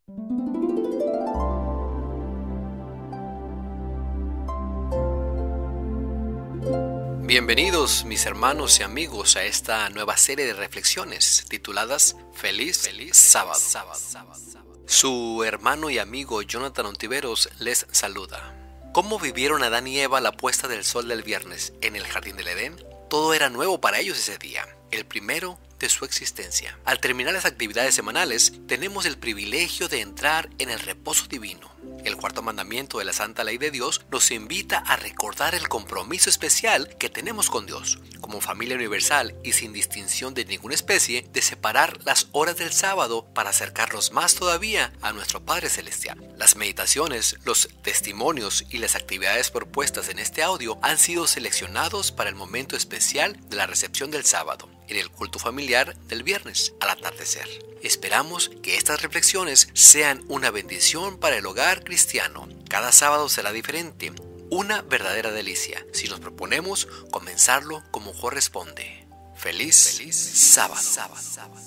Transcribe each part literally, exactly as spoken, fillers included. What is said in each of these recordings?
Bienvenidos mis hermanos y amigos a esta nueva serie de reflexiones tituladas Feliz, Feliz Sábado. Sábado. Su hermano y amigo Jonathan Ontiveros les saluda. ¿Cómo vivieron Adán y Eva la puesta del sol del viernes en el jardín del Edén? Todo era nuevo para ellos ese día, el primero de su existencia. Al terminar las actividades semanales, tenemos el privilegio de entrar en el reposo divino. El cuarto mandamiento de la Santa Ley de Dios nos invita a recordar el compromiso especial que tenemos con Dios, como familia universal y sin distinción de ninguna especie, de separar las horas del sábado para acercarnos más todavía a nuestro Padre Celestial. Las meditaciones, los testimonios y las actividades propuestas en este audio han sido seleccionados para el momento especial de la recepción del sábado, en el culto familiar del viernes al atardecer. Esperamos que estas reflexiones sean una bendición para el hogar cristiano. Cada sábado será diferente, una verdadera delicia, si nos proponemos comenzarlo como corresponde. Feliz, Feliz sábado. sábado.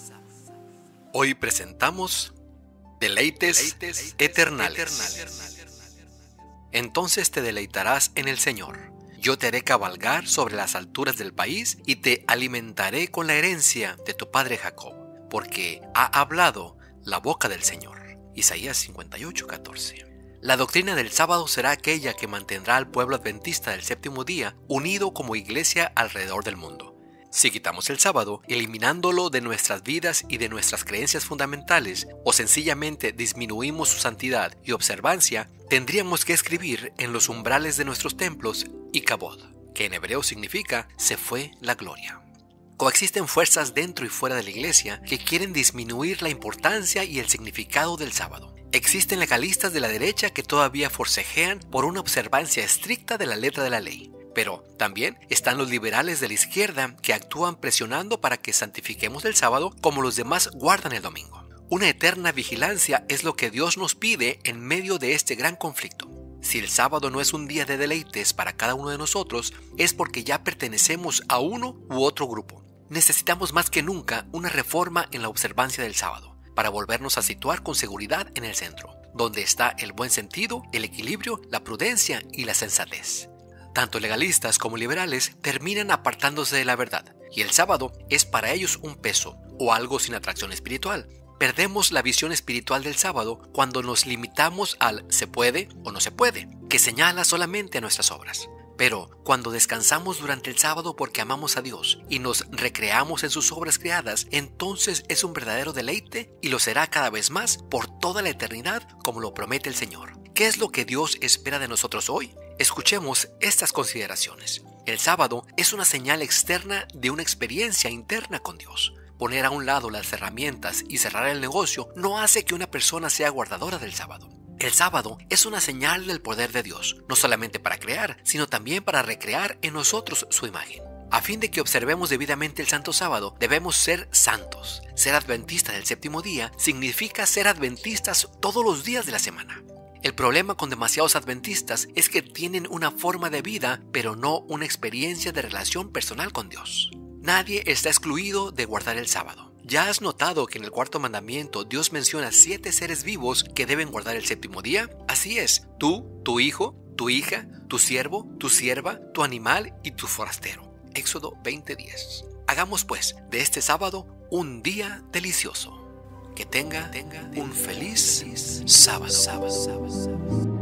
Hoy presentamos Deleites, Deleites eternales. eternales. Entonces te deleitarás en el Señor. Yo te haré cabalgar sobre las alturas del país y te alimentaré con la herencia de tu padre Jacob, porque ha hablado la boca del Señor. Isaías cincuenta y ocho, catorce. La doctrina del sábado será aquella que mantendrá al pueblo adventista del séptimo día unido como iglesia alrededor del mundo. Si quitamos el sábado, eliminándolo de nuestras vidas y de nuestras creencias fundamentales, o sencillamente disminuimos su santidad y observancia, tendríamos que escribir en los umbrales de nuestros templos Icabod, que en hebreo significa se fue la gloria. Coexisten fuerzas dentro y fuera de la iglesia que quieren disminuir la importancia y el significado del sábado. Existen legalistas de la derecha que todavía forcejean por una observancia estricta de la letra de la ley. Pero también están los liberales de la izquierda que actúan presionando para que santifiquemos el sábado como los demás guardan el domingo. Una eterna vigilancia es lo que Dios nos pide en medio de este gran conflicto. Si el sábado no es un día de deleites para cada uno de nosotros, es porque ya pertenecemos a uno u otro grupo. Necesitamos más que nunca una reforma en la observancia del sábado, para volvernos a situar con seguridad en el centro, donde está el buen sentido, el equilibrio, la prudencia y la sensatez. Tanto legalistas como liberales terminan apartándose de la verdad, y el sábado es para ellos un peso o algo sin atracción espiritual. Perdemos la visión espiritual del sábado cuando nos limitamos al se puede o no se puede, que señala solamente a nuestras obras. Pero cuando descansamos durante el sábado porque amamos a Dios y nos recreamos en sus obras creadas, entonces es un verdadero deleite y lo será cada vez más por toda la eternidad como lo promete el Señor. ¿Qué es lo que Dios espera de nosotros hoy? Escuchemos estas consideraciones. El sábado es una señal externa de una experiencia interna con Dios. Poner a un lado las herramientas y cerrar el negocio no hace que una persona sea guardadora del sábado. El sábado es una señal del poder de Dios, no solamente para crear, sino también para recrear en nosotros su imagen. A fin de que observemos debidamente el Santo Sábado, debemos ser santos. Ser adventistas del séptimo día significa ser adventistas todos los días de la semana. El problema con demasiados adventistas es que tienen una forma de vida, pero no una experiencia de relación personal con Dios. Nadie está excluido de guardar el sábado. ¿Ya has notado que en el cuarto mandamiento Dios menciona siete seres vivos que deben guardar el séptimo día? Así es, tú, tu hijo, tu hija, tu siervo, tu sierva, tu animal y tu forastero. Éxodo veinte diez. Hagamos pues de este sábado un día delicioso. Que tenga, tenga un feliz, feliz sábado. sábado, sábado, sábado.